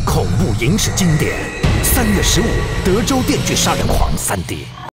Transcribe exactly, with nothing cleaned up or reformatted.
恐怖影史经典。三月十五，德州电锯杀人狂三 D。